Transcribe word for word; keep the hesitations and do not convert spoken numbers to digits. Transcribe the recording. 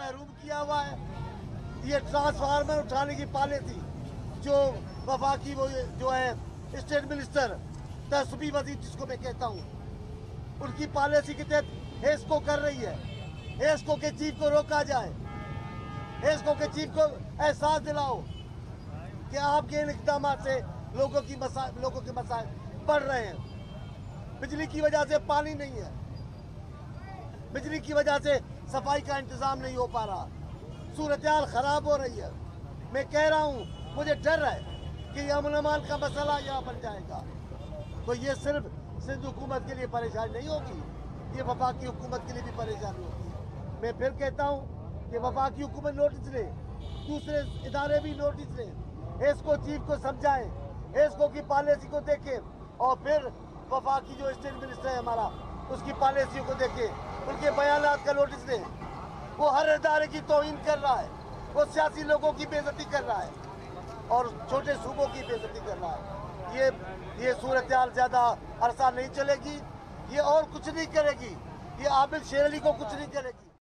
محروم کیا ہوا ہے. یہ ٹرانسفارمر اٹھانے کی پالیسی جو وفاقی وہ جو ہے اسٹیٹ منسٹر تصویب وزیر جس کو میں کہتا ہوں, ان کی پالیسی کے تحت ہیسکو کر رہی ہے. ہیسکو کے چیف کو روکا جائے. ہیسکو کے چیف کو احساس دلاؤ کہ آپ کے ان اقدامات سے لوگوں کی مسائل لوگوں کے مسائل بڑھ رہے ہیں. بجلی کی وجہ سے پانی نہیں ہے, بجلی کی وجہ سے صفائی کا انتظام نہیں ہو پا رہا, صورتحال خراب ہو رہی ہے. میں کہہ رہا ہوں مجھے ڈر ہے کہ یہ امن امان کا مسئلہ یہاں بن جائے گا. تو یہ صرف سندھ حکومت کے لیے پریشانی نہیں ہوگی, یہ وفاقی حکومت کے لیے بھی پریشانی ہوگی. میں پھر کہتا ہوں کہ وفاقی حکومت نوٹس لے, دوسرے ادارے بھی نوٹس لیں, ہیسکو چیف کو سمجھائیں, ہیسکو کی پالیسی کو دیکھیں, اور پھر وفاقی جو اسٹیٹ منسٹر ہے ہمارا اس کی پالیسیوں کو دیکھیں, ان کے بیانات کا نوٹس لیں. وہ ہر ادارے کی توہین کر رہا ہے, وہ سیاسی لوگوں کی بے عزتی کر رہا ہے اور چھوٹے صوبوں کی بے عزتی کر رہا ہے. یہ یہ صورتحال زیادہ عرصہ نہیں چلے گی, یہ اور کچھ نہیں کرے گی, یہ عابد شیر علی کو کچھ نہیں کرے گی.